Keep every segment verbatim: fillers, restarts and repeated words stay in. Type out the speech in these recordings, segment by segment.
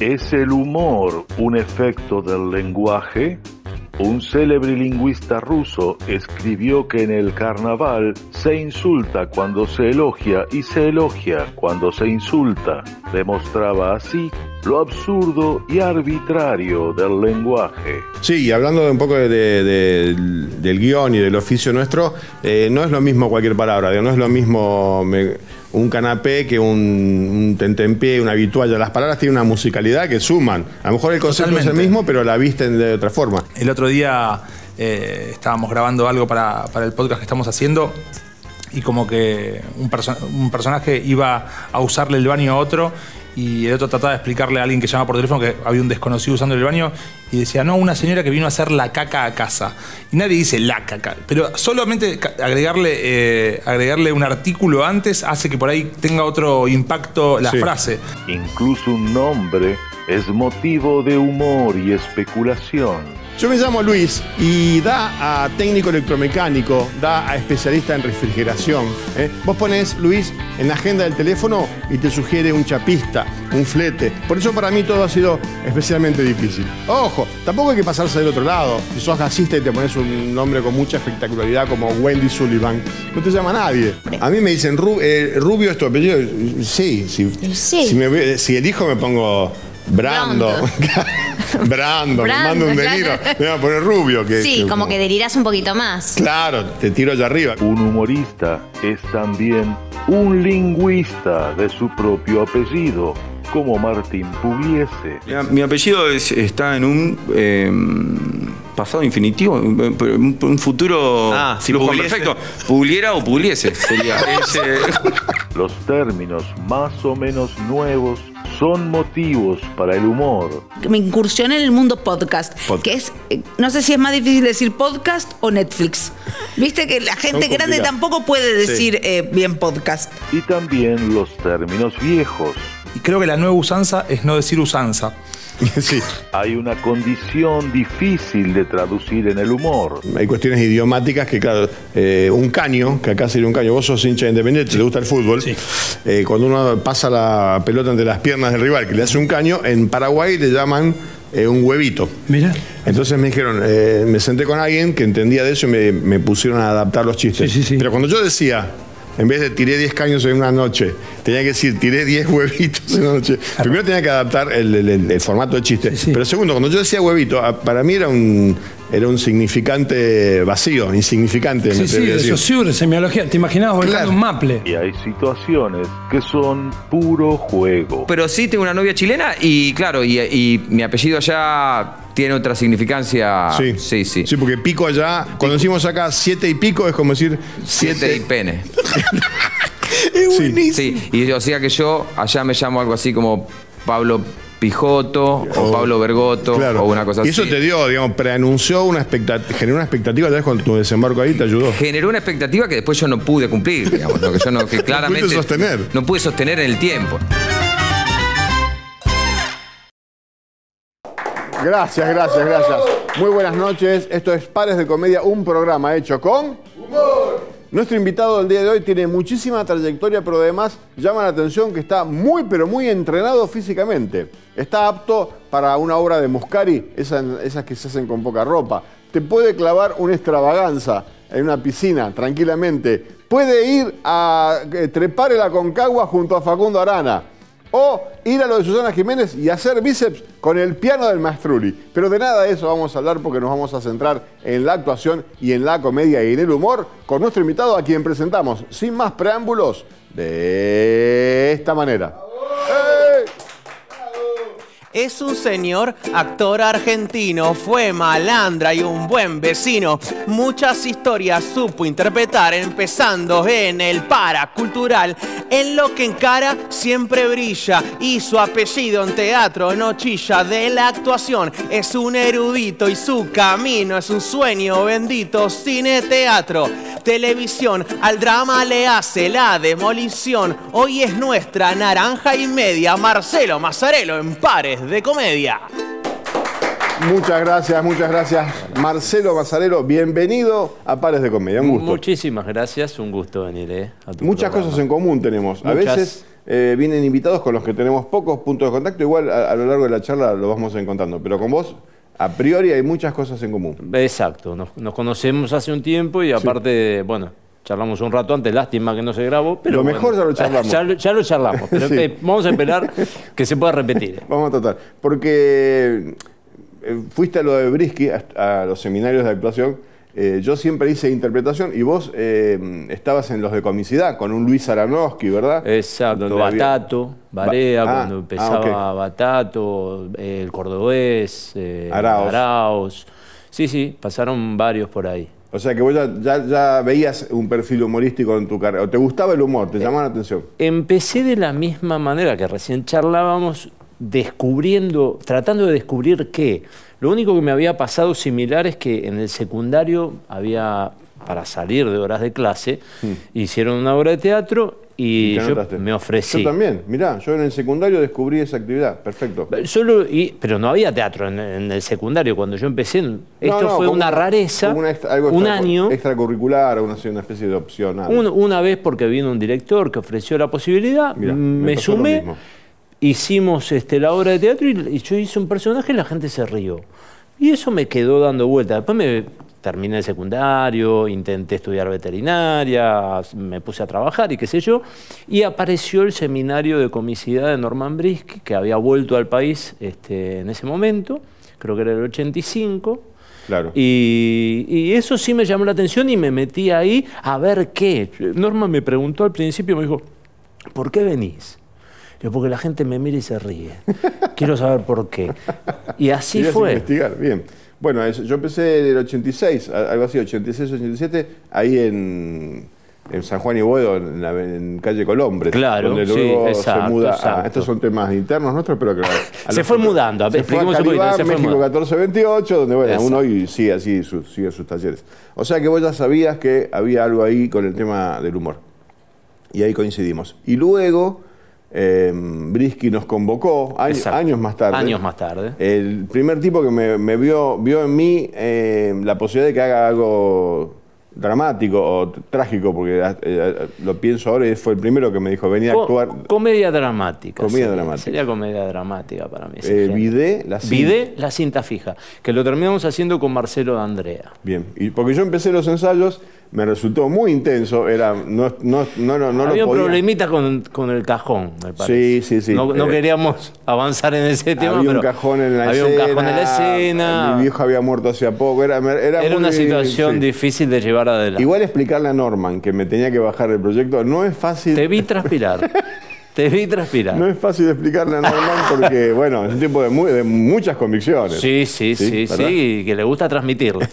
¿Es el humor un efecto del lenguaje? Un célebre lingüista ruso escribió que en el carnaval se insulta cuando se elogia y se elogia cuando se insulta. Demostraba así lo absurdo y arbitrario del lenguaje. Sí, y hablando de un poco de, de, de, del guión y del oficio nuestro, eh, no es lo mismo cualquier palabra, no es lo mismo me, un canapé que un, un tentempié, una vitualla. Las palabras tienen una musicalidad que suman. A lo mejor el concepto Totalmente. es el mismo, pero la visten de otra forma. El otro día eh, estábamos grabando algo para, para el podcast que estamos haciendo y como que un, perso un personaje iba a usarle el baño a otro y el otro trataba de explicarle a alguien que llama por teléfono que había un desconocido usando el baño y decía, no, una señora que vino a hacer la caca a casa. Y nadie dice la caca, pero solamente agregarle, eh, agregarle un artículo antes hace que por ahí tenga otro impacto la sí. frase. Incluso un nombre es motivo de humor y especulación. Yo me llamo Luis y da a técnico electromecánico, da a especialista en refrigeración. ¿eh? Vos ponés Luis en la agenda del teléfono y te sugiere un chapista, un flete. Por eso para mí todo ha sido especialmente difícil. Ojo, tampoco hay que pasarse del otro lado. Si sos gasista y te pones un nombre con mucha espectacularidad como Wendy Sullivan, no te llama nadie. A mí me dicen, Ru eh, Rubio es tu apellido. Sí, sí. sí. Si, me, si elijo me pongo Brando. Brando, me mando un deliro. Me voy a poner Rubio. Que, sí, que, como que delirás un poquito más. Claro, te tiro allá arriba. Un humorista es también un lingüista de su propio apellido, como Martín Pugliese. Mi, mi apellido es, está en un eh, pasado infinitivo, un, un futuro ah, si perfecto. Pugliera o Pugliese sería. Ese... Los términos más o menos nuevos son motivos para el humor. Me incursioné en el mundo podcast, podcast, que es, no sé si es más difícil decir podcast o Netflix. Viste que la gente grande tampoco puede decir sí. eh, bien podcast. Y también los términos viejos. Y creo que la nueva usanza es no decir usanza. Sí. Hay una condición difícil de traducir en el humor. Hay cuestiones idiomáticas que, claro, eh, un caño, que acá sería un caño, vos sos hincha independiente, sí. te gusta el fútbol, sí. eh, cuando uno pasa la pelota entre las piernas del rival, que le hace un caño, en Paraguay le llaman eh, un huevito. Mira. Entonces me dijeron, eh, me senté con alguien que entendía de eso y me, me pusieron a adaptar los chistes. Sí, sí, sí. Pero cuando yo decía, en vez de tiré diez caños en una noche, tenía que decir tiré diez huevitos en una noche. Claro. Primero tenía que adaptar el, el, el formato de chiste. Sí, sí. Pero segundo, cuando yo decía huevito, para mí era un, era un significante vacío, insignificante. Sí, sí, de Saussure, semiología. ¿Te imaginabas volcando claro. un maple? Y hay situaciones que son puro juego. Pero sí tengo una novia chilena y claro, y, y mi apellido allá tiene otra significancia. Sí, sí, sí. Sí, porque pico allá, pico. Cuando decimos acá siete y pico, es como decir siete, siete y pene. Es buenísimo. Sí, y o sea que yo allá me llamo algo así como Pablo Pijoto o, o Pablo Bergoto claro. o una cosa así. Y eso te dio, digamos, preanunció una expectativa, generó una expectativa, tal vez con tu desembarco ahí te ayudó. Generó una expectativa que después yo no pude cumplir, digamos, ¿no? que yo no, que claramente no pude sostener. No pude sostener en el tiempo. Gracias, gracias, gracias. Muy buenas noches. Esto es Pares de Comedia, un programa hecho con humor. Nuestro invitado del día de hoy tiene muchísima trayectoria, pero además llama la atención que está muy, pero muy entrenado físicamente. Está apto para una obra de Muscari, esas, esas que se hacen con poca ropa. Te puede clavar una extravaganza en una piscina, tranquilamente. Puede ir a trepar el Aconcagua junto a Facundo Arana. O ir a lo de Susana Jiménez y hacer bíceps con el piano del Maestruli. Pero de nada de eso vamos a hablar porque nos vamos a centrar en la actuación y en la comedia y en el humor con nuestro invitado a quien presentamos, sin más preámbulos, de esta manera. ¡Hey! Es un señor actor argentino, fue malandra y un buen vecino. Muchas historias supo interpretar, empezando en el paracultural. En lo que encara siempre brilla y su apellido en teatro no chilla. De la actuación es un erudito y su camino es un sueño bendito. Cine, teatro, televisión, al drama le hace la demolición. Hoy es nuestra naranja y media, Marcelo Mazzarello en Pares de Comedia. Muchas gracias, muchas gracias. Marcelo Mazzarello, bienvenido a Pares de Comedia, un gusto. Muchísimas gracias, un gusto venir, ¿eh? A tu Muchas programa. cosas en común tenemos. A Muchas. veces eh, vienen invitados con los que tenemos pocos puntos de contacto. Igual a, a lo largo de la charla lo vamos encontrando. Pero con vos, a priori, hay muchas cosas en común. Exacto. Nos, nos conocemos hace un tiempo y aparte, sí. bueno, charlamos un rato antes. Lástima que no se grabó. Pero lo bueno, mejor ya lo charlamos. Ya, ya lo charlamos. Pero sí. eh, vamos a esperar que se pueda repetir. Vamos a tratar. Porque eh, fuiste a lo de Brisky, a, a los seminarios de actuación. Eh, yo siempre hice interpretación y vos eh, estabas en los de comicidad con un Luis Aranowski, ¿verdad? Exacto, Donde Batato, había... Barea, ba ah, cuando empezaba ah, okay. Batato, eh, el cordobés, eh, Arauz. Arauz. Sí, sí, pasaron varios por ahí. O sea que vos ya, ya, ya veías un perfil humorístico en tu carrera, o te gustaba el humor, te llamaba la atención. Empecé de la misma manera que recién charlábamos, descubriendo, tratando de descubrir qué. Lo único que me había pasado similar es que en el secundario había, para salir de horas de clase, hmm. hicieron una obra de teatro y, ¿Y yo notaste? me ofrecí. Yo también, mirá, yo en el secundario descubrí esa actividad, perfecto. Solo, y, pero no había teatro en, en el secundario, cuando yo empecé, esto no, no, fue una rareza, una extra, algo un extra, año. Extracurricular, una, una especie de opción. Un, una vez porque vino un director que ofreció la posibilidad, mirá, me, me sumé. Hicimos este, la obra de teatro y, y yo hice un personaje y la gente se rió. Y eso me quedó dando vueltas. Después me terminé el secundario, intenté estudiar veterinaria, me puse a trabajar y qué sé yo. Y apareció el seminario de comicidad de Norman Brisky, que había vuelto al país este, en ese momento, creo que era el ochenta y cinco. Claro. Y, y eso sí me llamó la atención y me metí ahí a ver qué. Norman me preguntó al principio, me dijo, ¿por qué venís? Porque la gente me mira y se ríe. Quiero saber por qué. Y así Querías fue. investigar, bien. Bueno, yo empecé en el ochenta y seis, algo así, ochenta y seis, ochenta y siete, ahí en, en San Juan y Boedo, en, la, en calle Colombres. Claro, donde luego sí, exacto, se muda exacto. A, estos son temas internos nuestros, pero que... se fue mudando, se fue a Calibán, se fue México catorce veintiocho, donde bueno, uno hoy sigue así, su, sigue sus talleres. O sea que vos ya sabías que había algo ahí con el tema del humor. Y ahí coincidimos. Y luego... Eh, Brisky nos convocó años, años más tarde. Años más tarde. El primer tipo que me, me vio, vio en mí eh, la posibilidad de que haga algo dramático o trágico, porque eh, lo pienso ahora y fue el primero que me dijo, venía a actuar. Comedia dramática. Comedia sería, dramática. Sería comedia dramática para mí. Eh, Vidé, la cinta. Vidé, la cinta fija, que lo terminamos haciendo con Marcelo D'Andrea. Bien, y porque yo empecé los ensayos, me resultó muy intenso, era, no, no, no, no, no Había lo podía. un problemita con, con el cajón, me parece. Sí, sí, sí. No, no eh, queríamos avanzar en ese tema, había pero un cajón en la había escena, un cajón en la escena. Mi viejo había muerto hace poco, era, era, era muy, una situación sí. difícil de llevar adelante. Igual explicarle a Norman que me tenía que bajar el proyecto no es fácil. Te vi transpirar. Te vi transpirar. No es fácil explicarle a Norman porque, bueno, es un tipo de, muy, de muchas convicciones. Sí, sí, sí, sí, sí, que le gusta transmitirle.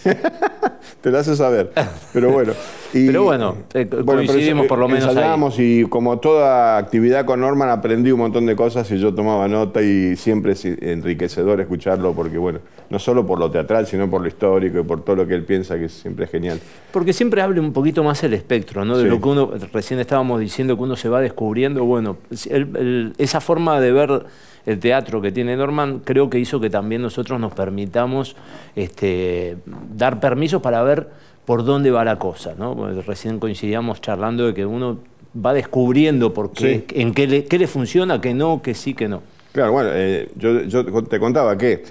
Te lo hace saber. Pero bueno. Y, pero bueno, eh, bueno coincidimos pero, por lo menos ensayábamos ahí. Y como toda actividad con Norman aprendí un montón de cosas y yo tomaba nota y siempre es enriquecedor escucharlo porque, bueno, no solo por lo teatral, sino por lo histórico y por todo lo que él piensa, que siempre es genial. Porque siempre abre un poquito más el espectro, ¿no? De sí. lo que uno, recién estábamos diciendo que uno se va descubriendo, bueno, el, el, esa forma de ver el teatro que tiene Norman creo que hizo que también nosotros nos permitamos este, dar permisos para ver por dónde va la cosa, ¿no? Porque recién coincidíamos charlando de que uno va descubriendo por qué, sí. en qué le, qué le funciona, qué no, qué sí, qué no. Claro, bueno, eh, yo, yo te contaba que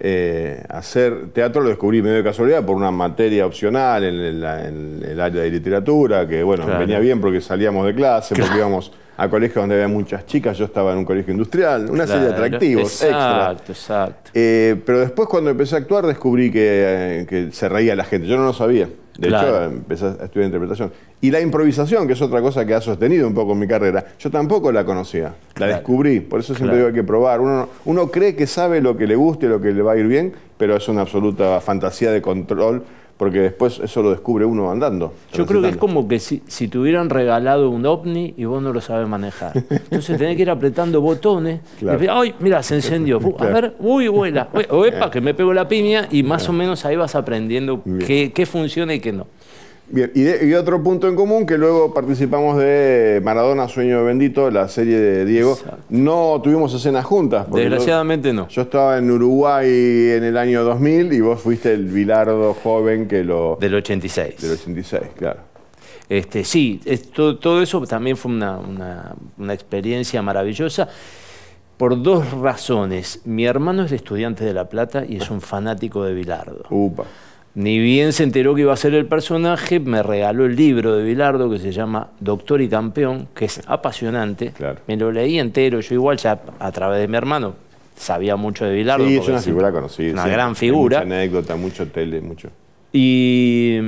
eh, hacer teatro lo descubrí medio de casualidad por una materia opcional en el, en el área de literatura, que bueno, claro. venía bien porque salíamos de clase, porque claro. íbamos a colegios donde había muchas chicas, yo estaba en un colegio industrial, una claro, serie de atractivos exacto, extra. Exacto, eh, pero después cuando empecé a actuar descubrí que, eh, que se reía la gente, yo no lo sabía. De claro. hecho, empecé a estudiar interpretación. Y la improvisación, que es otra cosa que ha sostenido un poco mi carrera, yo tampoco la conocía, la claro. descubrí. Por eso siempre claro. digo hay que probar. Uno, uno cree que sabe lo que le gusta y lo que le va a ir bien, pero es una absoluta fantasía de control, porque después eso lo descubre uno andando. Yo creo que es como que si, si te hubieran regalado un ovni y vos no lo sabes manejar. Entonces tenés que ir apretando botones. Claro. Y, ay, mira, se encendió. Claro. A ver, uy, vuela. O epa, que me pego la piña y más claro. o menos ahí vas aprendiendo qué, qué funciona y qué no. Bien, y, de, y otro punto en común, que luego participamos de Maradona, Sueño Bendito, la serie de Diego. Exacto. No tuvimos escenas juntas. Desgraciadamente yo, no. Yo estaba en Uruguay en el año dos mil y vos fuiste el Bilardo joven que lo... Del ochenta y seis. Del ochenta y seis, claro. Este, sí, es, todo, todo eso también fue una, una, una experiencia maravillosa por dos razones. Mi hermano es estudiante de La Plata y es un fanático de Bilardo. Upa. Ni bien se enteró que iba a ser el personaje, me regaló el libro de Bilardo que se llama Doctor y Campeón, que es apasionante. Claro. Me lo leí entero, yo igual ya a través de mi hermano sabía mucho de Bilardo. Sí, es una figura conocida. Una sí, gran figura. Mucha anécdota, mucho tele, mucho. Y,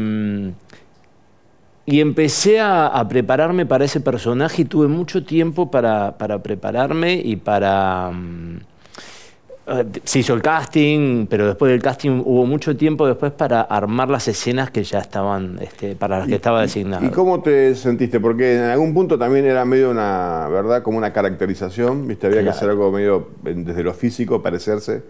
y empecé a, a prepararme para ese personaje y tuve mucho tiempo para, para prepararme y para... Se hizo el casting, pero después del casting hubo mucho tiempo después para armar las escenas que ya estaban, este, para las que estaba designado. ¿Y cómo te sentiste? Porque en algún punto también era medio una, ¿verdad? Como una caracterización, ¿viste? Había claro. que hacer algo medio desde lo físico, parecerse.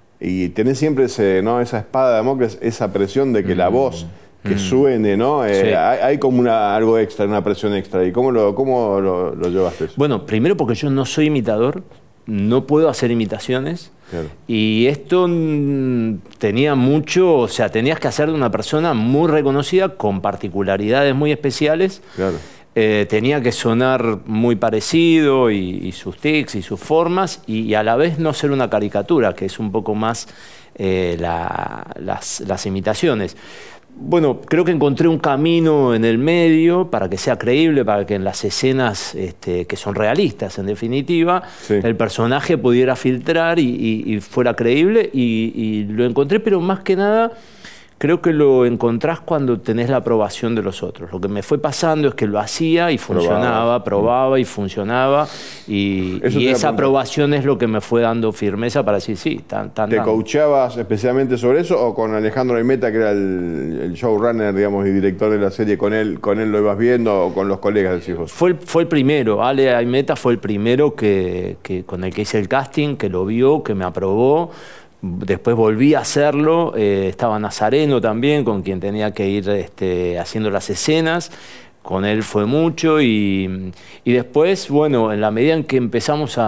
Y tenés siempre ese, ¿no? Esa espada de Damocles, esa presión de que mm. la voz que mm. suene, ¿no? Eh, sí. hay, hay como una, algo extra, una presión extra. ¿Y cómo lo, cómo lo, lo llevaste eso? Bueno, primero porque yo no soy imitador, no puedo hacer imitaciones. Claro. Y esto mm, tenía mucho, o sea, tenías que hacer de una persona muy reconocida, con particularidades muy especiales. Claro. Eh, tenía que sonar muy parecido y, y sus tics y sus formas y, y a la vez no ser una caricatura, que es un poco más eh, la, las, las imitaciones. Bueno, creo que encontré un camino en el medio para que sea creíble, para que en las escenas este, que son realistas, en definitiva, sí. el personaje pudiera filtrar y, y, y fuera creíble y, y lo encontré, pero más que nada creo que lo encontrás cuando tenés la aprobación de los otros. Lo que me fue pasando es que lo hacía y funcionaba, probaba, probaba y funcionaba y, y esa aprobación es lo que me fue dando firmeza para decir sí, tan, tan ¿Te coachabas especialmente sobre eso o con Alejandro Aimeta, que era el, el showrunner, digamos, y director de la serie, con él, con él lo ibas viendo o con los colegas de hijos? Fue el, fue el primero, Ale Aimeta fue el primero que, que, con el que hice el casting, que lo vio, que me aprobó. Después volví a hacerlo, eh, estaba Nazareno también, con quien tenía que ir este, haciendo las escenas, con él fue mucho y, y después, bueno, en la medida en que empezamos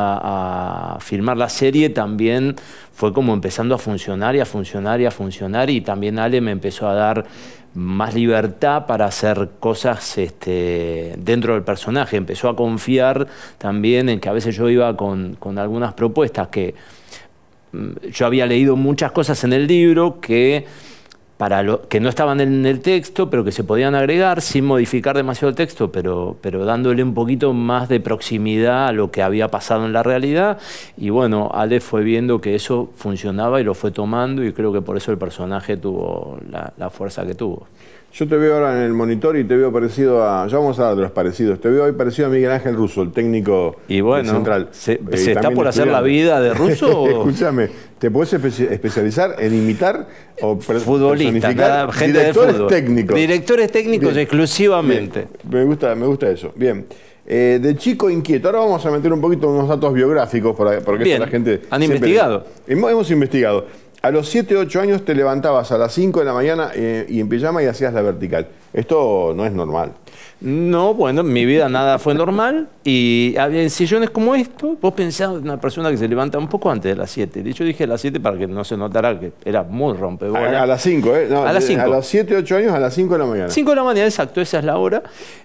a, a filmar la serie también fue como empezando a funcionar y a funcionar y a funcionar y también Ale me empezó a dar más libertad para hacer cosas este, dentro del personaje, empezó a confiar también en que a veces yo iba con, con algunas propuestas que yo había leído muchas cosas en el libro que, para lo, que no estaban en el texto, pero que se podían agregar sin modificar demasiado el texto, pero, pero dándole un poquito más de proximidad a lo que había pasado en la realidad. Y bueno, Ale fue viendo que eso funcionaba y lo fue tomando y creo que por eso el personaje tuvo la, la fuerza que tuvo. Yo te veo ahora en el monitor y te veo parecido a... Ya vamos a hablar de los parecidos. Te veo hoy parecido a Miguel Ángel Russo, el técnico y bueno, central. ¿Se, eh, ¿se está por hacer la vida de Russo? Escúchame, ¿te podés espe especializar en imitar o futbolista, nada, gente directores de fútbol. técnicos? Directores técnicos Bien. exclusivamente. Bien. Me gusta, me gusta eso. Bien. Eh, de chico inquieto. Ahora vamos a meter un poquito unos datos biográficos para, porque Bien. esto la gente... ¿Han investigado? Hemos, hemos investigado. A los siete, ocho años te levantabas a las cinco de la mañana eh, y en pijama y hacías la vertical. Esto no es normal. No, bueno, en mi vida nada fue normal y había sillones como esto. Vos pensabas en una persona que se levanta un poco antes de las siete. Yo dije a las siete para que no se notara que era muy rompebolas. A, a las cinco, ¿eh? No, a las cinco. A los siete, ocho años, a las cinco de la mañana. cinco de la mañana, exacto, esa es la hora.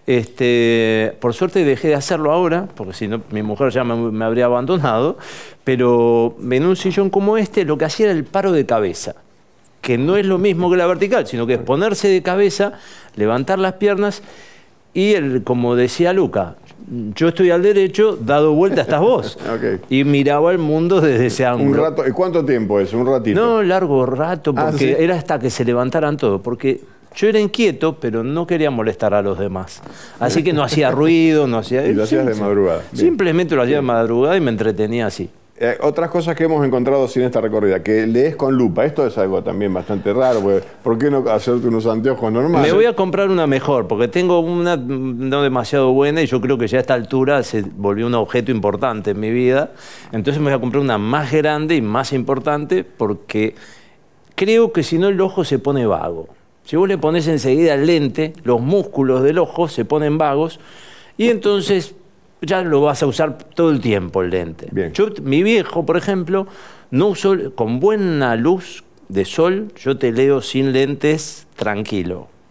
Este, por suerte dejé de hacerlo ahora, porque si no mi mujer ya me, me habría abandonado. Pero en un sillón como este lo que hacía era el paro de cabeza, que no es lo mismo que la vertical, sino que es ponerse de cabeza, levantar las piernas y, el, como decía Luca, yo estoy al derecho, dado vuelta estás vos. Okay. Y miraba el mundo desde ese ángulo. Un rato, ¿y cuánto tiempo es? ¿Un ratito? No, largo rato, porque ah, ¿sí? era hasta que se levantaran todos, porque yo era inquieto, pero no quería molestar a los demás. Así que no hacía ruido, no hacía... Y lo hacías de madrugada. Bien. Simplemente lo hacía de madrugada y me entretenía así. Eh, otras cosas que hemos encontrado sin esta recorrida, que lees con lupa. Esto es algo también bastante raro, porque ¿por qué no hacerte unos anteojos normales? Me voy a comprar una mejor, porque tengo una no demasiado buena y yo creo que ya a esta altura se volvió un objeto importante en mi vida. Entonces me voy a comprar una más grande y más importante, porque creo que si no el ojo se pone vago. Si vos le pones enseguida el lente, los músculos del ojo se ponen vagos y entonces... ya lo vas a usar todo el tiempo el lente. Bien. Yo, mi viejo, por ejemplo, no uso, con buena luz de sol, yo te leo sin lentes tranquilo.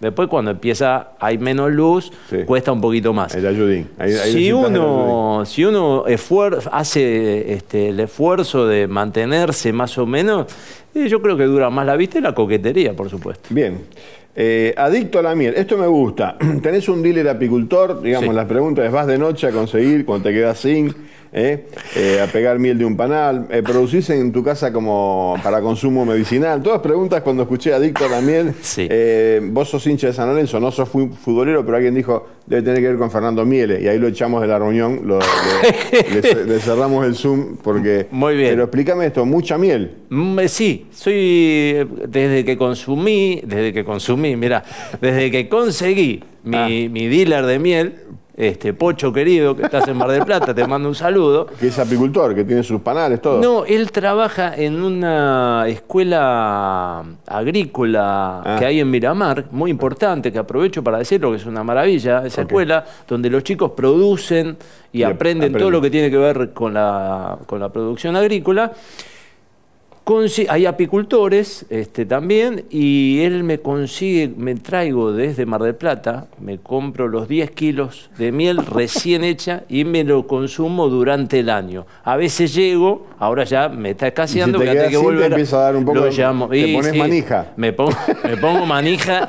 Después cuando empieza, hay menos luz, sí. cuesta un poquito más. El ayudín. Ahí, ahí si, uno, si uno esfuer- hace este, el esfuerzo de mantenerse más o menos, eh, yo creo que dura más la vista y la coquetería, por supuesto. Bien. Eh, adicto a la miel. Esto me gusta. Tenés un dealer apicultor, digamos, sí. las preguntas es, ¿vas de noche a conseguir cuando te quedas sin? Eh, eh, a pegar miel de un panal, eh, producís en tu casa como para consumo medicinal. Todas preguntas cuando escuché adicto a la miel. Sí. Eh, vos sos hincha de San Lorenzo, no sos futbolero, pero alguien dijo, debe tener que ver con Fernando Miele, y ahí lo echamos de la reunión, lo, le, le, le cerramos el Zoom, porque... Muy bien. Pero explícame esto, ¿mucha miel? Mm, sí, soy, desde que consumí, desde que consumí, mirá, desde que conseguí mi, ah. mi dealer de miel, Este, Pocho querido, que estás en Mar del Plata, te mando un saludo. Que es apicultor, que tiene sus panales, todo. No, él trabaja en una escuela agrícola ah. que hay en Miramar, muy importante, que aprovecho para decirlo, que es una maravilla, esa okay. escuela, donde los chicos producen y, y aprenden, aprenden todo lo que tiene que ver con la, con la producción agrícola. Consi- hay apicultores este, también, y él me consigue, me traigo desde Mar del Plata, me compro los diez kilos de miel recién hecha y me lo consumo durante el año. A veces llego, ahora ya me está escaseando, si que que volver, te empieza a dar un poco lo de, llamo. Te y, pones sí, manija. Me pongo, me pongo manija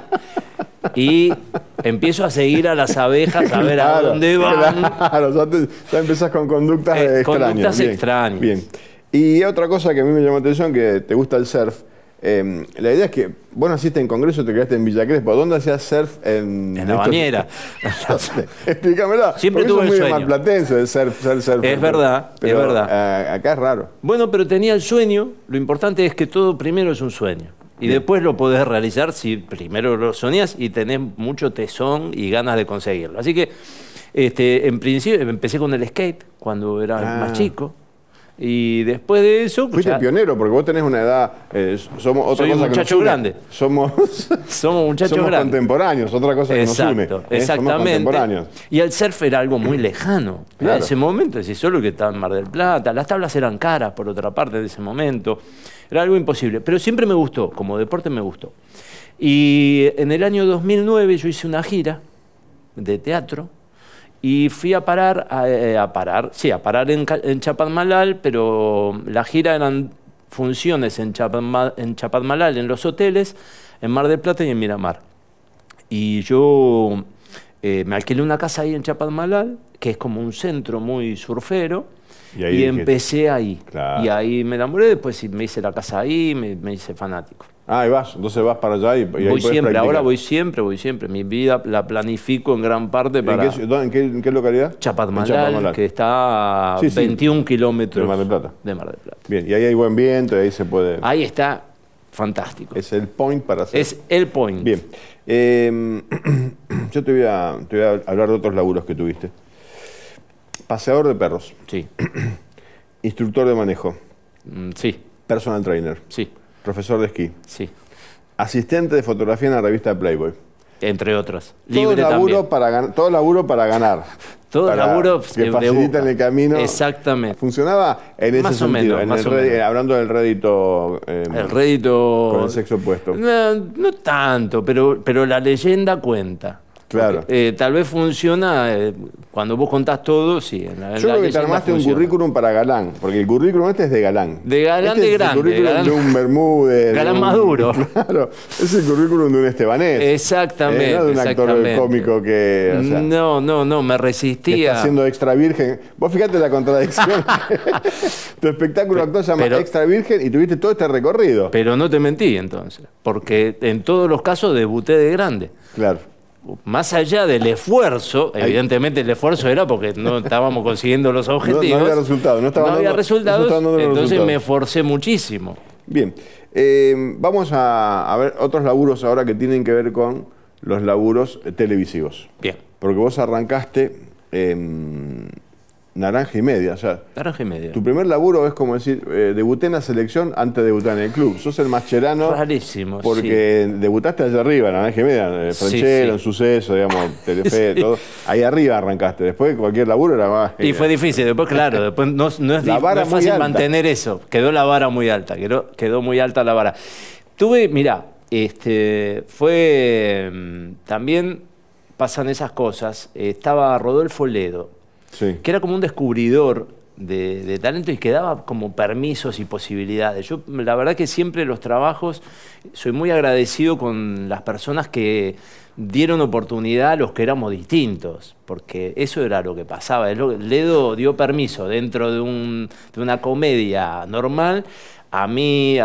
y empiezo a seguir a las abejas a ver claro, a dónde van. Claro, ya, te, ya empezás con conductas eh, extrañas. Conductas bien, extrañas. Bien. Y otra cosa que a mí me llamó la atención, que te gusta el surf. Eh, la idea es que vos naciste en Congreso, te quedaste en Villa Crespo. ¿Dónde hacías surf? En, en la bañera. Explícamelo. Siempre tuve el sueño. Es muy marplatense el surf, surf, surf. Es verdad, pero, es verdad. Uh, acá es raro. Bueno, pero tenía el sueño. Lo importante es que todo primero es un sueño. Y bien. Después lo podés realizar si primero lo soñás y tenés mucho tesón y ganas de conseguirlo. Así que, este, en principio, empecé con el skate cuando era ah. más chico. Y después de eso... Fuiste ya... pionero, porque vos tenés una edad... Eh, somos otra Soy cosa un muchacho que nos une. grande. Somos, somos muchachos somos grandes. contemporáneos, otra cosa Exacto, que nos une. Exactamente. Somos contemporáneos. Y el surf era algo muy lejano. Claro. En ese momento, es decir, solo que estaba en Mar del Plata. Las tablas eran caras, por otra parte, de ese momento. Era algo imposible. Pero siempre me gustó, como deporte me gustó. Y en el año dos mil nueve yo hice una gira de teatro. Y fui a parar, a, a parar, sí, a parar en, en Chapadmalal, pero la gira eran funciones en, Chapadma, en Chapadmalal, en los hoteles, en Mar del Plata y en Miramar. Y yo eh, me alquilé una casa ahí en Chapadmalal, que es como un centro muy surfero, y, ahí y empecé ahí. Claro. Y ahí me enamoré, después me hice la casa ahí, me, me hice fanático. Ah, ahí vas, entonces vas para allá y, y voy ahí siempre, practicar. Ahora voy siempre, voy siempre. Mi vida la planifico en gran parte para... ¿En qué, en qué, en qué localidad? Chapadmalal, Chapadmalal, que está a sí, sí. veintiún kilómetros de Mar del Plata. De Mar del Plata. Bien, y ahí hay buen viento y ahí se puede... Ahí está, fantástico. Es el point para hacer... Es el point. Bien. Eh, yo te voy, a, te voy a hablar de otros laburos que tuviste. Paseador de perros. Sí. Instructor de manejo. Mm, sí. Personal trainer. Sí. Profesor de esquí. Sí. Asistente de fotografía en la revista Playboy. Entre otros. Todo Libre laburo para gan- todo laburo para ganar. Todo para laburo que facilitan el camino. Exactamente. Funcionaba en ese más sentido. O menos, en más el o redi- menos. Hablando del rédito. Eh, el rédito. Con el sexo opuesto. No, no tanto, pero, pero la leyenda cuenta. Claro. Porque, eh, tal vez funciona eh, cuando vos contás todo, sí. En la, Yo la creo que te armaste funciona. Un currículum para galán, porque el currículum este es de galán. De galán este de es grande. El currículum de, galán, de un Bermúdez. Galán un, maduro. Claro, es el currículum de un estebanés. Exactamente. Eh, no de un exactamente. actor cómico que. O sea, no, no, no, me resistía. Que está haciendo extra virgen. Vos fíjate la contradicción. Tu espectáculo actual se llama pero, Extra Virgen y tuviste todo este recorrido. Pero no te mentí entonces, porque en todos los casos debuté de grande. Claro. Más allá del esfuerzo, evidentemente el esfuerzo era porque no estábamos consiguiendo los objetivos. No, no había resultados. No, no había dando, resultados, no entonces resultados. me esforcé muchísimo. Bien, eh, vamos a, a ver otros laburos ahora que tienen que ver con los laburos televisivos. Bien. Porque vos arrancaste en Naranja y Media. O sea, Naranja y Media. Tu primer laburo es como decir, eh, debuté en la selección antes de debutar en el club. Sos el mascherano. Rarísimo, porque sí. Debutaste allá arriba, en Naranja y Media, eh, Franchero, sí, sí. En Suceso, digamos, Telefe, sí. Todo. Ahí arriba arrancaste. Después cualquier laburo era más... Y eh, fue difícil. Después, claro, después no, no es, la vara no es fácil mantener eso. Quedó la vara muy alta. Quedó, quedó muy alta la vara. Tuve, mirá, este, fue también pasan esas cosas. Estaba Rodolfo Ledo, sí. que era como un descubridor de, de talento y que daba como permisos y posibilidades. Yo, la verdad que siempre los trabajos, soy muy agradecido con las personas que dieron oportunidad a los que éramos distintos, porque eso era lo que pasaba. Ledo dio permiso dentro de, un, de una comedia normal a mí,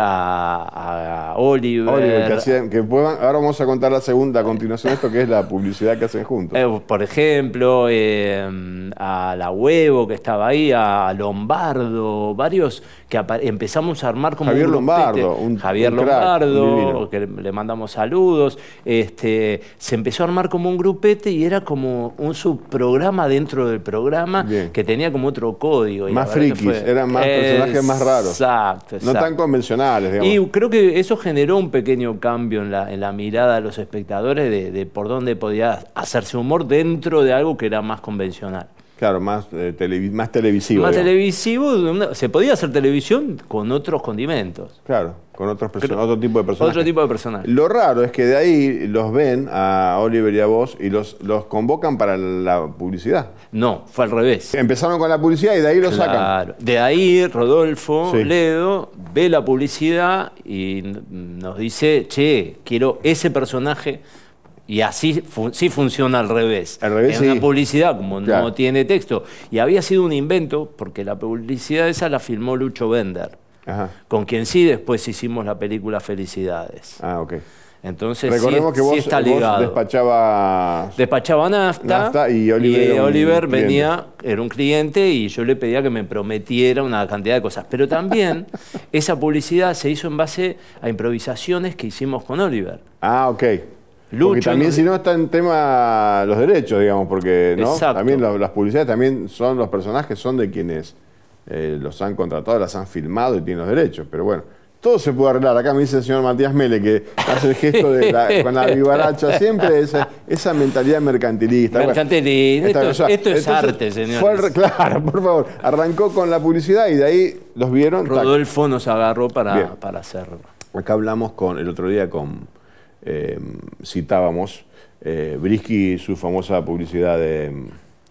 a, a Oliver. Oliver que hacían, que puedan, ahora vamos a contar la segunda a continuación, esto que es la publicidad que hacen juntos. Eh, por ejemplo, eh, a La Huevo, que estaba ahí, a Lombardo, varios que empezamos a armar como Javier un Lombardo, un, Javier un Lombardo, que le mandamos saludos. Este, se empezó a armar como un grupete y era como un subprograma dentro del programa. Bien. Que tenía como otro código. Y más frikis, fue, eran más es, personajes más raros. Exacto, exacto. No tan convencionales, digamos. Y creo que eso generó un pequeño cambio en la, en la mirada de los espectadores de, de por dónde podía hacerse humor dentro de algo que era más convencional. Claro, más, eh, televi más televisivo. Más digamos. televisivo, se podía hacer televisión con otros condimentos. Claro, con otros otro tipo de personajes. Otro tipo de personajes. Lo raro es que de ahí los ven a Oliver y a vos y los, los convocan para la publicidad. No, fue al revés. Empezaron con la publicidad y de ahí lo claro. sacan. De ahí Rodolfo sí. Ledo ve la publicidad y nos dice, che, quiero ese personaje. Y así fu sí funciona al revés. Al revés, en una sí. publicidad, como claro. no tiene texto. Y había sido un invento, porque la publicidad esa la filmó Lucho Bender, Ajá. con quien sí después hicimos la película Felicidades. Ah, ok. Entonces recordemos sí, que vos, sí está vos ligado. despachabas... Despachaba nafta, nafta y Oliver, y Oliver venía, era un cliente y yo le pedía que me prometiera una cantidad de cosas. Pero también esa publicidad se hizo en base a improvisaciones que hicimos con Oliver. Ah, ok. Lucho, porque también, no, si no, está en tema los derechos, digamos, porque ¿no? también las, las publicidades también son, los personajes son de quienes eh, los han contratado, las han filmado y tienen los derechos. Pero bueno, todo se puede arreglar. Acá me dice el señor Matías Mele que hace el gesto de la, con la vivaracha, siempre esa, esa mentalidad mercantilista. Mercantilista, bueno, esto, esto es arte, señor. Claro, por favor, arrancó con la publicidad y de ahí los vieron. Rodolfo tac. nos agarró para, para hacerlo. Acá hablamos con el otro día con... Eh, citábamos eh, Brisky, su famosa publicidad de,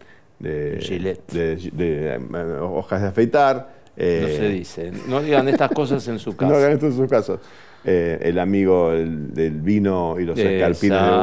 de, de, de, de eh, hojas de afeitar. Eh, no se dice, no digan estas cosas en su casa. No digan esto en sus casas. Eh, el amigo el, del vino y los escarpines de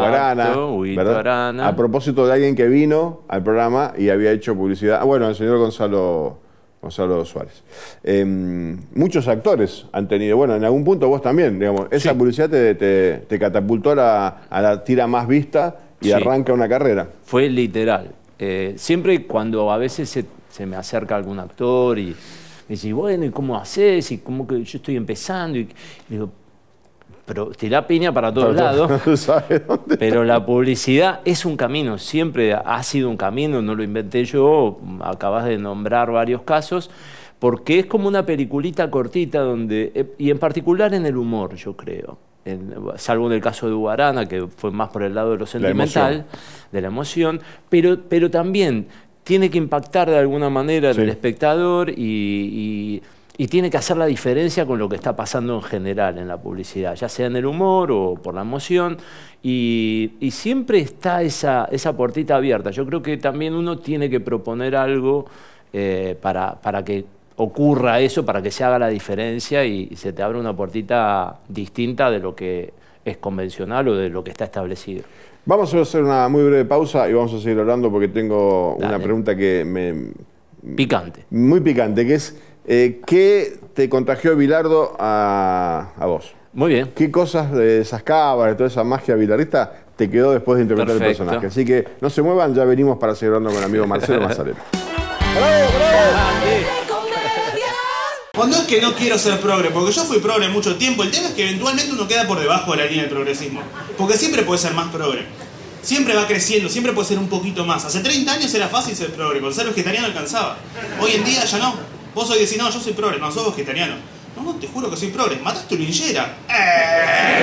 Guarana. A propósito de alguien que vino al programa y había hecho publicidad. Ah, bueno, el señor Gonzalo... Gonzalo Suárez. Eh, muchos actores han tenido, bueno, en algún punto vos también, digamos, esa sí. publicidad te, te, te catapultó a la, a la tira más vista y sí. arranca una carrera. Fue literal. Eh, siempre cuando a veces se, se me acerca algún actor y me dice, bueno, ¿y cómo haces? Y como que yo estoy empezando. Y, y digo, pero tirá piña para todos pero lados. No sabe dónde pero está. La publicidad es un camino, siempre ha sido un camino, no lo inventé yo, acabas de nombrar varios casos, porque es como una peliculita cortita donde, y en particular en el humor, yo creo. En, salvo en el caso de Guarana, que fue más por el lado de lo sentimental, la de la emoción, pero, pero también tiene que impactar de alguna manera en sí. el espectador y... y Y tiene que hacer la diferencia con lo que está pasando en general en la publicidad, ya sea en el humor o por la emoción. Y, y siempre está esa, esa puertita abierta. Yo creo que también uno tiene que proponer algo eh, para, para que ocurra eso, para que se haga la diferencia y, y se te abra una puertita distinta de lo que es convencional o de lo que está establecido. Vamos a hacer una muy breve pausa y vamos a seguir hablando porque tengo Dale. una pregunta que me... Picante. Muy picante, que es... Eh, ¿Qué te contagió Bilardo a, a vos? Muy bien. ¿Qué cosas de esas cábalas, de toda esa magia bilardista te quedó después de interpretar Perfecto. el personaje? Así que no se muevan, ya venimos para seguir hablando con el amigo Marcelo Mazzarello. ¡Bravo, bravo! Cuando es que no quiero ser progre, porque yo fui progre mucho tiempo, el tema es que eventualmente uno queda por debajo de la línea del progresismo. Porque siempre puede ser más progre. Siempre va creciendo, siempre puede ser un poquito más. Hace treinta años era fácil ser progre, con ser vegetariano alcanzaba. Hoy en día ya no. Vos hoy decís, no, yo soy progre, no, sos vegetariano. No, no, te juro que soy progre. ¿Mataste una linchera? ¡Eh!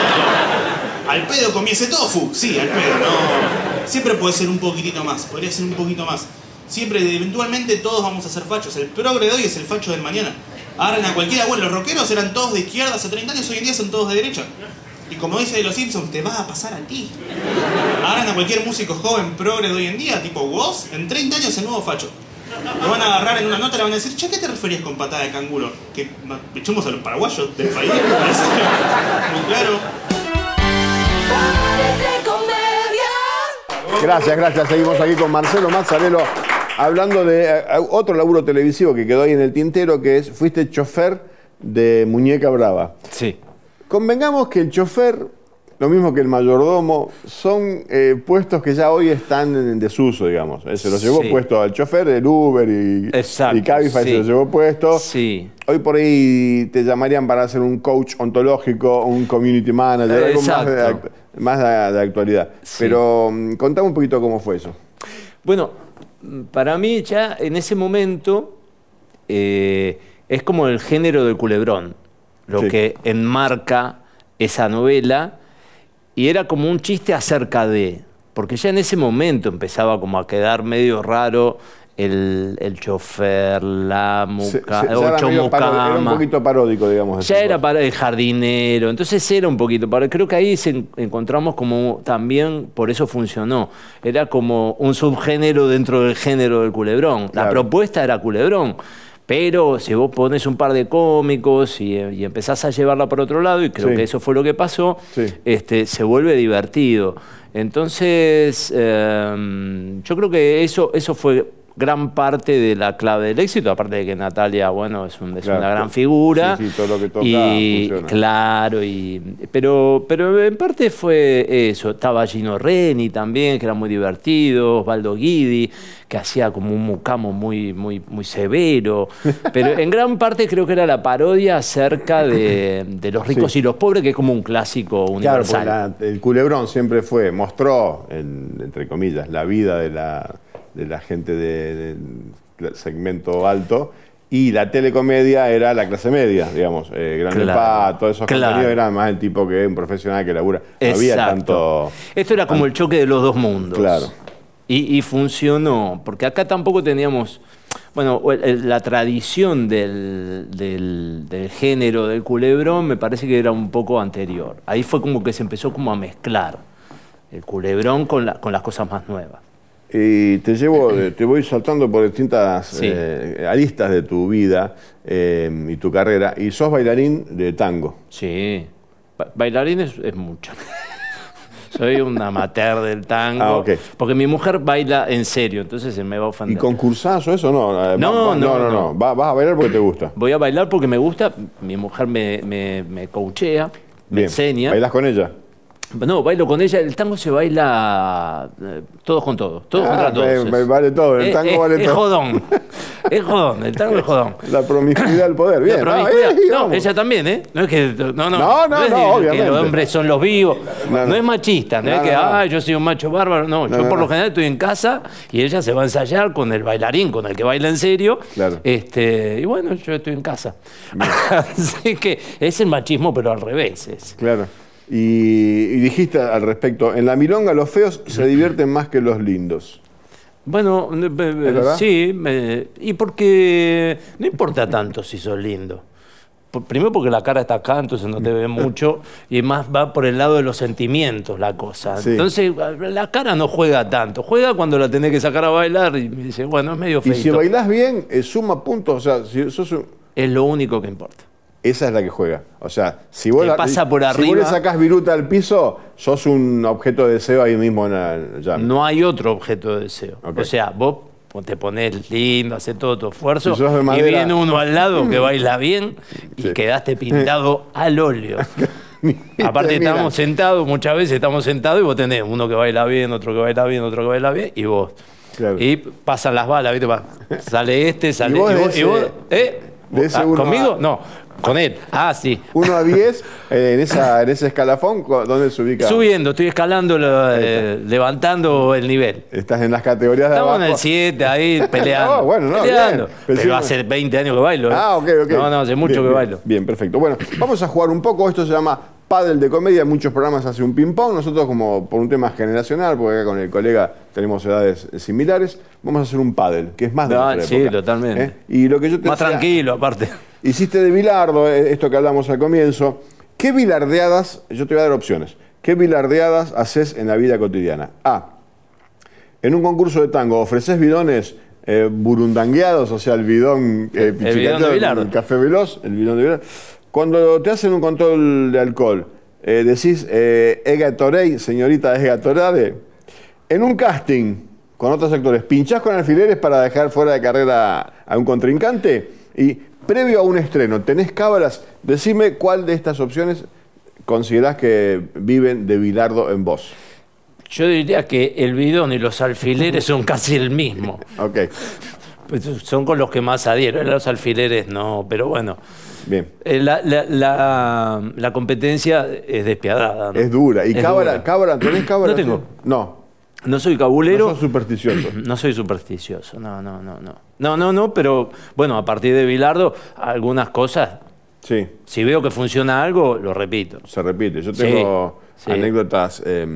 No. ¿Al pedo comí ese tofu? Sí, al pedo, no. Siempre puede ser un poquitito más, podría ser un poquito más. Siempre, eventualmente, todos vamos a ser fachos. El progre de hoy es el facho del mañana. Agarren a cualquiera, bueno, los rockeros eran todos de izquierda hace treinta años, hoy en día son todos de derecha. Y como dice de los Simpsons, te va a pasar a ti. Agarran a cualquier músico joven progre de hoy en día, tipo Woz, en treinta años el nuevo facho. Lo van a agarrar en una nota y le van a decir, che, ¿qué te referías con patada de canguro? ¿Que echemos a los paraguayos del país? ¿Me parece? Muy claro. Gracias, gracias. Seguimos aquí con Marcelo Mazzarello hablando de uh, otro laburo televisivo que quedó ahí en el tintero, que es, fuiste chofer de Muñeca Brava. Sí. Convengamos que el chofer, lo mismo que el mayordomo, son eh, puestos que ya hoy están en desuso, digamos. Se los llevó sí. puesto al chofer, el Uber y, Exacto, y Cabify sí. se los llevó puesto. Sí. Hoy por ahí te llamarían para hacer un coach ontológico, un community manager, algo más, de, más de, de actualidad. Sí. Pero contame un poquito cómo fue eso. Bueno, para mí ya en ese momento eh, es como el género del culebrón, lo sí. que enmarca esa novela, y era como un chiste acerca de, porque ya en ese momento empezaba como a quedar medio raro el, el chofer, la muca, se, se, ocho era, mucama. Era un poquito paródico, digamos. Ya era para el jardinero, entonces era un poquito, para, creo que ahí se encontramos como también, por eso funcionó, era como un subgénero dentro del género del culebrón. La claro. propuesta era culebrón. Pero si vos pones un par de cómicos y, y empezás a llevarla por otro lado, y creo sí. que eso fue lo que pasó, sí. este, se vuelve divertido. Entonces, eh, yo creo que eso, eso fue gran parte de la clave del éxito, aparte de que Natalia, bueno, es, un, es claro, una gran figura. Sí, sí, todo lo que toca y, funciona. Claro, y, pero, pero en parte fue eso. Estaba Gino Reni también, que era muy divertido, Osvaldo Guidi, que hacía como un mucamo muy, muy, muy severo. Pero en gran parte creo que era la parodia acerca de, de los ricos sí. y los pobres, que es como un clásico universal. Claro, la, el culebrón siempre fue, mostró, en, entre comillas, la vida de la... de la gente de, del segmento alto, y la telecomedia era la clase media, digamos. Eh, Gran claro, Lepa, todos esos claro. contenidos eran más el tipo que un profesional que labura. No había tanto... Esto era como el choque de los dos mundos. Claro. Y, y funcionó, porque acá tampoco teníamos... Bueno, la tradición del, del, del género del culebrón me parece que era un poco anterior. Ahí fue como que se empezó como a mezclar el culebrón con, la, con las cosas más nuevas. Y te llevo, te voy saltando por distintas sí. eh, aristas de tu vida eh, y tu carrera, y sos bailarín de tango. Sí, ba bailarín es, es mucho. Soy un amateur del tango, ah, okay. porque mi mujer baila en serio, entonces se me va a ofender. ¿Y concursás o eso no? No, no, no, no, no. ¿Vas a bailar porque te gusta? Voy a bailar porque me gusta, mi mujer me, me, me coachea, me Bien. enseña. ¿Bailás con ella? No, bailo con ella. El tango se baila eh, todos con todos, todos ah, contra todos. Me, me vale todo, el tango es, vale es todo. Es jodón, es jodón, el tango es jodón. La promiscuidad del poder, bien. La promiscuidad. No, eh, no ella también, ¿eh? No es que, no, no, no, no, no, es no que obviamente. los hombres son los vivos, no, no. no es machista, no, no es que, no, no. ah, yo soy un macho bárbaro, no, no yo no, por no. lo general estoy en casa y ella se va a ensayar con el bailarín, con el que baila en serio, claro. este, y bueno, yo estoy en casa. Así que es el machismo, pero al revés. Es. Claro. Y, y dijiste al respecto, en la milonga los feos se divierten más que los lindos. Bueno, sí, me, y porque no importa tanto si sos lindo. Por, primero porque la cara está acá, entonces no te ve mucho, y más va por el lado de los sentimientos la cosa. Sí. Entonces la cara no juega tanto, juega cuando la tenés que sacar a bailar y me dice, bueno, es medio feito. Y si bailás bien, eh, suma puntos, o sea, si sos un... Es lo único que importa. Esa es la que juega. O sea, si vos, la, pasa por si arriba, vos le sacás viruta al piso, sos un objeto de deseo ahí mismo en el jam. No hay otro objeto de deseo. Okay. O sea, vos te pones lindo, haces todo tu esfuerzo, si y viene uno al lado que baila bien y sí. quedaste pintado al óleo. Aparte estamos sentados, muchas veces estamos sentados y vos tenés uno que baila bien, otro que baila bien, otro que baila bien, y vos. Claro. Y pasan las balas, ¿viste? Sale este, sale... ¿Y vos, y vos, ese, y vos ¿eh? de ese ah, uno ¿Conmigo? A... No, con él. Ah, sí. uno a diez, eh, en, esa, en ese escalafón, ¿dónde se ubica? Subiendo, estoy escalando, eh, levantando el nivel. Estás en las categorías de Estamos abajo. Estamos en el siete, ahí peleando. No, bueno, no, peleando. Bien. Pero, Pero hace veinte años que bailo. ¿eh? Ah, ok, ok. No, no, hace mucho bien, que bien, bailo. Bien, perfecto. Bueno, vamos a jugar un poco. Esto se llama Pádel de Comedia. En muchos programas hace un ping-pong. Nosotros, como por un tema generacional, porque acá con el colega tenemos edades similares, vamos a hacer un pádel, que es más de no, nuestra sí, época. totalmente. ¿Eh? Y lo que yo te más decía, tranquilo, aparte. Hiciste de bilardo, esto que hablamos al comienzo, ¿Qué bilardeadas, yo te voy a dar opciones, qué bilardeadas haces en la vida cotidiana? A. En un concurso de tango, ¿ofreces bidones eh, burundangueados, o sea, el bidón eh, pichicateado, el café veloz, el bidón de Bilardo? Cuando te hacen un control de alcohol, eh, decís, eh, es Gatorade, señorita, es Gatorade. En un casting con otros actores, ¿pinchás con alfileres para dejar fuera de carrera a un contrincante? Y previo a un estreno, ¿tenés cábalas? Decime cuál de estas opciones considerás que viven de Bilardo en vos. Yo diría que el bidón y los alfileres son casi el mismo. Ok. Pues son con los que más adhiero. Los alfileres no, pero bueno. Bien. Eh, la, la, la, la competencia es despiadada, ¿no? Es dura. ¿Y es cábala, dura. cábala, tenés cábala? No tengo. No. No soy cabulero. No sos supersticioso. No soy supersticioso, no, no, no, no. No, no, no, pero bueno, a partir de Bilardo, algunas cosas. Sí. Si veo que funciona algo, lo repito. Se repite. Yo tengo sí, sí. anécdotas. Eh,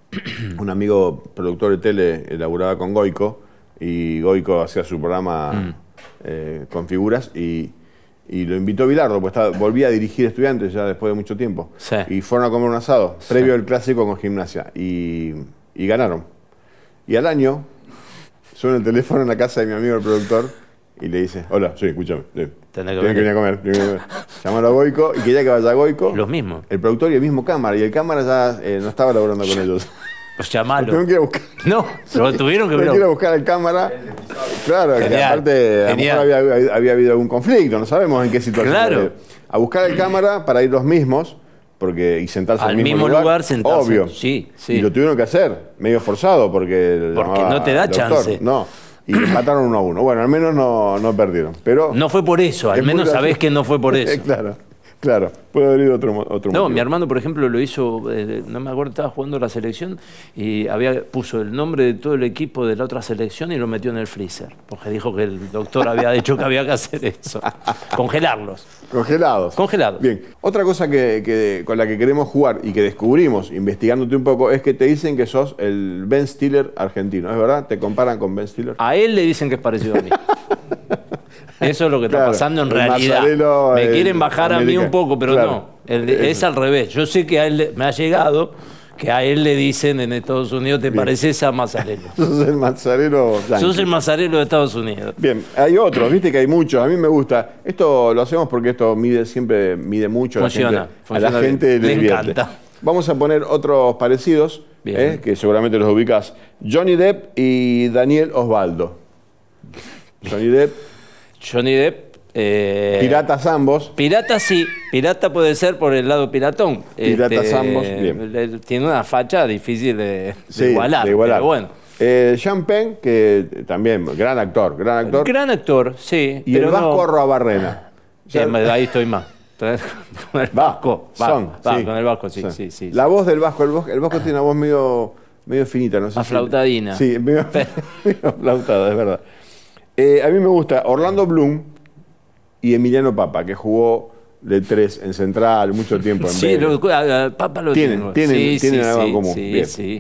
un amigo productor de tele elaboraba con Goico y Goico hacía su programa mm. eh, con figuras y, y lo invitó Bilardo, pues estaba, volvía a dirigir Estudiantes ya después de mucho tiempo. Sí. Y fueron a comer un asado, sí. previo al clásico con Gimnasia, y, y ganaron. Y al año suena el teléfono en la casa de mi amigo el productor y le dice, hola, sí, escúchame, sí. Tenés que, venir a comer. Llamaron a Goico y quería que vaya a Goico. Los mismos. El productor y el mismo cámara. Y el cámara ya eh, no estaba laburando con ellos. Pues llamalo. Lo tuvieron que ir a buscar. No, lo tuvieron que ver. que ir a buscar el cámara. Claro, genial, que aparte a lo mejor había, había habido algún conflicto, no sabemos en qué situación. Claro. A buscar el cámara para ir los mismos, porque y sentarse al en el mismo, mismo lugar, lugar sentarse. Obvio. Sí, sí. Y lo tuvieron que hacer, medio forzado, porque... Porque no te da chance. No. Y empataron uno a uno. Bueno, al menos no, no perdieron. Pero no fue por eso, al menos sabés que no fue por eso. Claro, claro. Puede haber ido otro, otro No, motivo. Mi hermano, por ejemplo, lo hizo, eh, no me acuerdo, estaba jugando la selección y había puso el nombre de todo el equipo de la otra selección y lo metió en el freezer. Porque dijo que el doctor había dicho que había que hacer eso. Congelarlos. Congelados. Congelados. Bien. Otra cosa que, que, con la que queremos jugar y que descubrimos investigándote un poco es que te dicen que sos el Ben Stiller argentino. ¿Es verdad? ¿Te comparan con Ben Stiller? A él le dicen que es parecido a mí. Eso es lo que claro, está pasando en realidad. Me el, quieren bajar América. a mí un poco, pero claro, no. El, es al revés. Yo sé que a él me ha llegado que a él le dicen en Estados Unidos, te Bien. pareces a Mazzarello. Sos el Mazzarello yankee. Sos el Mazzarello de Estados Unidos. Bien, hay otros, viste que hay muchos. A mí me gusta. Esto lo hacemos porque esto mide siempre mide mucho. Funciona. A la gente, funciona a la gente le, le encanta. Vamos a poner otros parecidos, eh, que seguramente los ubicás. Johnny Depp y Daniel Osvaldo. Johnny Depp. Johnny Depp. Eh, Piratas ambos. Pirata sí, pirata puede ser por el lado piratón. Piratas este, ambos, bien. Tiene una facha difícil de, sí, de igualar, de igualar. Pero bueno. Eh, Sean Penn, que también, gran actor, gran actor. Gran actor, sí. Y pero el Vasco no, Arroabarrena. Sí, ahí estoy más. Con el Vasco. Va, Son, va, sí. Con el Vasco, sí, Son. sí, sí. La voz del Vasco, el Vasco, el Vasco tiene una voz medio, medio finita, no sé. Aflautadina. Si, sí, medio, medio aflautada, es verdad. Eh, a mí me gusta Orlando Bloom y Emiliano Papa, que jugó de tres en Central mucho tiempo en Sí, lo, Papa lo tienen. tengo. Tienen, sí, tienen sí, algo sí, en común. Sí, Bien. sí.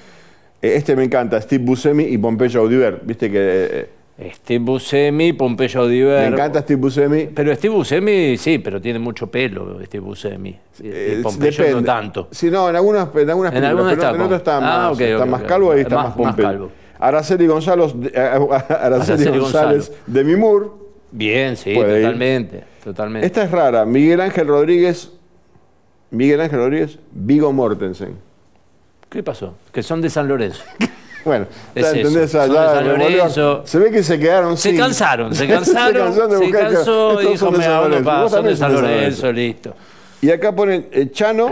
Este me encanta, Steve Buscemi y Pompeyo Audibert. Viste que... Eh, Steve Buscemi, Pompeyo Audibert. Me encanta Steve Buscemi. Pero Steve Buscemi, sí, pero tiene mucho pelo, Steve Buscemi. Eh, Pompeyo depende. no tanto. Sí, no, en algunas, en algunas en películas, algunas pero está, en otras está ah, más, okay, está okay, más okay. calvo y está más, más Pompeyo. más calvo. Araceli González, eh, Araceli, Araceli González Gonzalo. de Mimur. Bien, sí, Puede totalmente, ir. totalmente. Esta es rara. Miguel Ángel Rodríguez, Miguel Ángel Rodríguez, Viggo Mortensen. ¿Qué pasó? Que son de San Lorenzo. Bueno, es ya entendés eso. allá. Son de San Lorenzo. Se ve que se quedaron Se sin. cansaron, se cansaron, se, se cansó y dijo, me hago para, son de San Lorenzo, Lorenzo, listo. Y acá ponen eh, Chano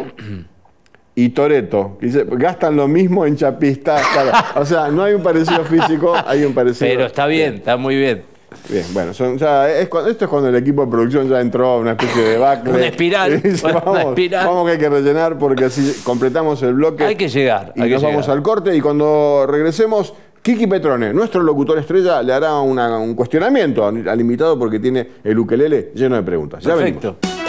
y Toretto. Dice, gastan lo mismo en chapistas. Claro. O sea, no hay un parecido físico, hay un parecido. Pero está bien, bien. está muy bien. Bien, bueno, son, ya es, esto es cuando el equipo de producción ya entró a una especie de debacle. Una espiral. Dice, Bueno, vamos, una espiral. vamos que hay que rellenar porque así completamos el bloque. Hay que llegar. Y hay nos que vamos llegar. al corte y cuando regresemos, Kiki Petrone, nuestro locutor estrella, le hará una, un cuestionamiento al, al invitado porque tiene el ukelele lleno de preguntas. Ya Perfecto. venimos.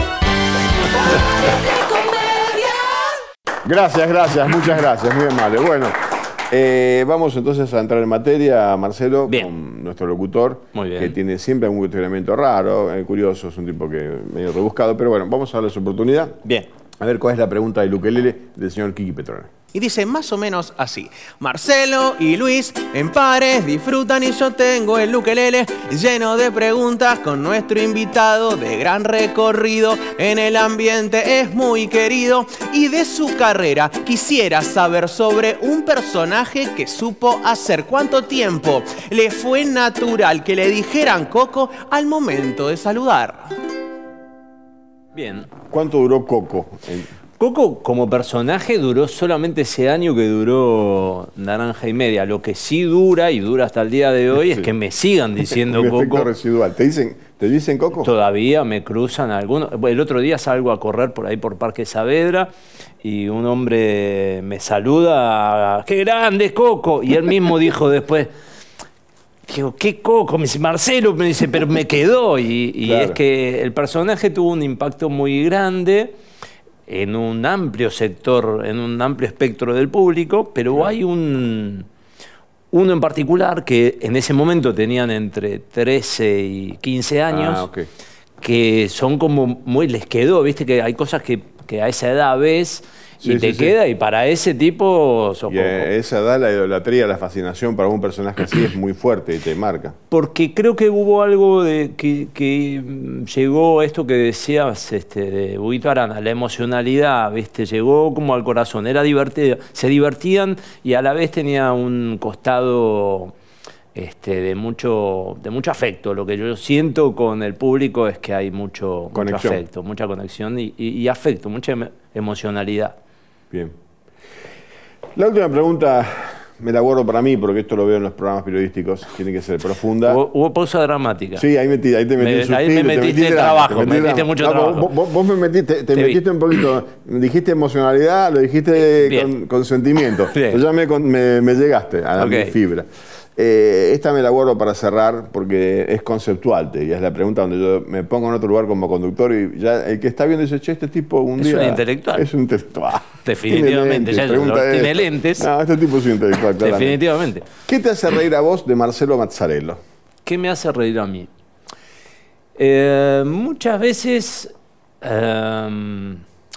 Gracias, gracias, muchas gracias, muy amable. Bueno, Eh, vamos entonces a entrar en materia, Marcelo, Bien. con nuestro locutor, Muy bien. que tiene siempre un cuestionamiento raro, eh, curioso, es un tipo que medio rebuscado, pero bueno, vamos a darle su oportunidad. Bien. A ver cuál es la pregunta del ukelele del señor Kiki Petrone. Y dice más o menos así: Marcelo y Luis en pares disfrutan y yo tengo el ukelele lleno de preguntas con nuestro invitado de gran recorrido en el ambiente, es muy querido, y de su carrera quisiera saber sobre un personaje que supo hacer. ¿Cuánto tiempo le fue natural que le dijeran Coco al momento de saludar? Bien. ¿Cuánto duró Coco? En- Coco como personaje duró solamente ese año que duró Naranja y Media. Lo que sí dura, y dura hasta el día de hoy, Sí. es que me sigan diciendo un efecto Coco. residual. ¿Te dicen, ¿Te dicen Coco? Todavía me cruzan algunos. El otro día salgo a correr por ahí por Parque Saavedra y un hombre me saluda, ¡qué grande es Coco! Y él mismo dijo después, digo, ¿qué Coco? Me dice, Marcelo, me dice, pero me quedó. Y, y Claro. es que el personaje tuvo un impacto muy grande en un amplio sector, en un amplio espectro del público, pero claro. hay un uno en particular que en ese momento tenían entre trece y quince años, Ah, okay. que son como muy, les quedó, viste que hay cosas que, que a esa edad ves y Sí, te sí, queda, sí. y para ese tipo sos Y Coco. a esa edad la idolatría, la fascinación para un personaje así es muy fuerte y te marca. Porque creo que hubo algo de que, que mm, llegó esto que decías este, de Huguito Arana, la emocionalidad, ¿viste? Llegó como al corazón, era divertido, se divertían y a la vez tenía un costado este, de, mucho, de mucho afecto. Lo que yo siento con el público es que hay mucho, mucho Conexión. afecto, mucha conexión y, y, y afecto, mucha em- emocionalidad. Bien. La última pregunta me la guardo para mí, porque esto lo veo en los programas periodísticos, tiene que ser profunda. Hubo, hubo pausa dramática. Sí, ahí, metí, ahí te metí Me- el ahí suspiro, me te metiste metí trabajo, drama, te me metí metiste drama. mucho No, trabajo. Vos, vos- vos me metiste, te Te vi. metiste un poquito, dijiste emocionalidad, lo dijiste Bien. con, con sentimiento. Bien. Pero ya me, con- me, me llegaste a la Ok. mi fibra. Eh, esta me la guardo para cerrar porque es conceptual, te, y es la pregunta donde yo me pongo en otro lugar como conductor y ya el que está viendo dice, che, este tipo un Es día... un intelectual. Es un intelectual. Definitivamente, ya pregunta lo- tiene esto. lentes. No, este tipo es un intelectual, claramente. Definitivamente. ¿Qué te hace reír a vos de Marcelo Mazzarello? ¿Qué me hace reír a mí? Eh, muchas veces eh,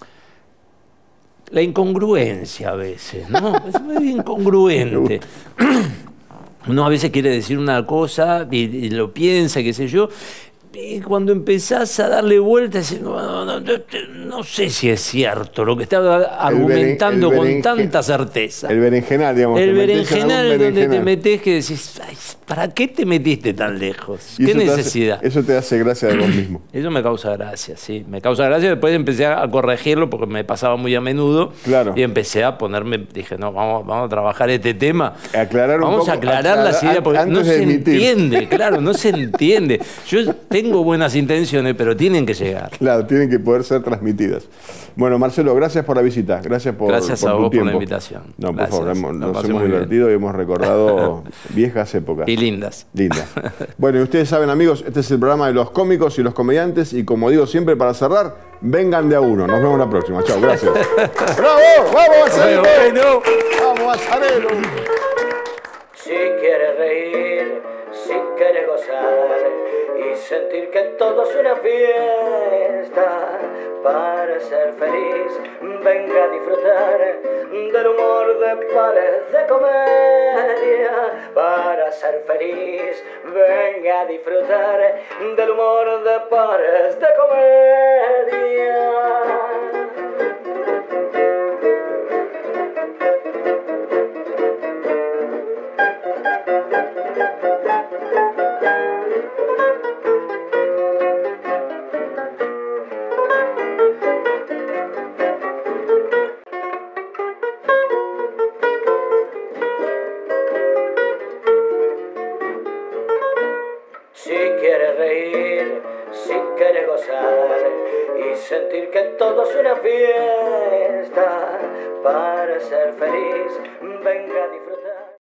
la incongruencia a veces, ¿no? Es muy incongruente. Uno a veces quiere decir una cosa y, y lo piensa, qué sé yo, y cuando empezás a darle vueltas, no, no, no, no, no sé si es cierto lo que estaba argumentando el con berenje- tanta certeza. El berenjenal, digamos. El te metés en algún berenjenal donde te berenjenal. metés que decís, "Ay, ¿para qué te metiste tan lejos? Y ¿Qué eso te hace- necesidad?" eso te hace gracia de vos mismo. Eso me causa gracia, sí. Me causa gracia. Después empecé a corregirlo porque me pasaba muy a menudo. Claro. Y empecé a ponerme, dije, no, vamos, vamos a trabajar este tema. Aclarar un vamos poco, a aclarar aclarar las ideas porque antes no de se emitir. entiende, claro, no se entiende. Yo tengo buenas intenciones, pero tienen que llegar. Claro, tienen que poder ser transmitidas. Bueno, Marcelo, gracias por la visita. Gracias por, Gracias por a tu vos por tiempo. la invitación. No, por Gracias. favor, hemos- Lo nos pasé hemos muy bien. divertido y hemos recordado viejas épocas. Y lindas. Linda. Bueno, y ustedes saben, amigos, este es el programa de los cómicos y los comediantes. Y como digo siempre, para cerrar, vengan de a uno. Nos vemos la próxima. Chao, gracias. ¡Bravo! ¡Vamos, Mazzarello! Bueno. ¡Vamos, Mazzarello! Si quieres reír, si quieres gozar y sentir que todo es una fiesta, para ser feliz, venga a disfrutar del humor de Pares de Comedia. Para ser feliz, venga a disfrutar del humor de Pares de Comedia. Si quieres reír, si quieres gozar y sentir que todo es una fiesta, para ser feliz, venga a disfrutar.